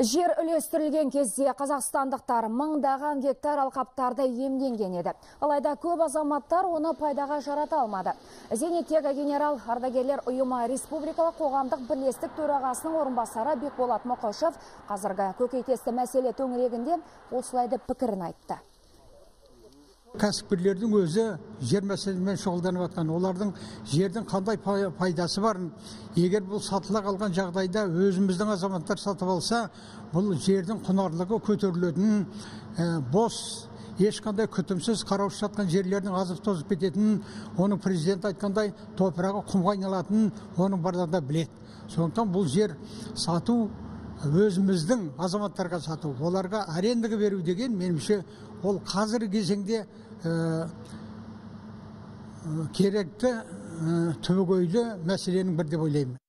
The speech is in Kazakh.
Жер үлестірілген кезде қазақстандықтар мыңдаған гектар алқаптарды иемденген еді. Алайда көп азаматтар оны пайдаға жарата алмады. Зейнеттегі генерал ардагерлер ұйымы республикалық қоғамдық бірлестік төрағасының орынбасары Бекболат Мұқышев қазіргі көкейтесті мәселе төңірегінде осылайды пікірін айтты. Кәсіпкерлердің өзі жер мәселемен шұғылданып жатқан, олардың жердің қандай пайдасы барын, егер бұл сатыла қалған жағдайда өзіміздің азаматтар сатып алса, бұл жердің құнарлығы көтерілетінін, бос, ешқандай күтімсіз қараусыз жатқан жерлердің азып тозып кететінін, оның президент айтқандай топырағы құмға айналатынын оның барлығында біледі. Сондықтан бұл жер сату өзіміздің азаматтарға сату, оларға арендаға беру деген меніңше ол қазіргі кезеңде керекті түбегейлі мәселенің бірі деп ойлаймын.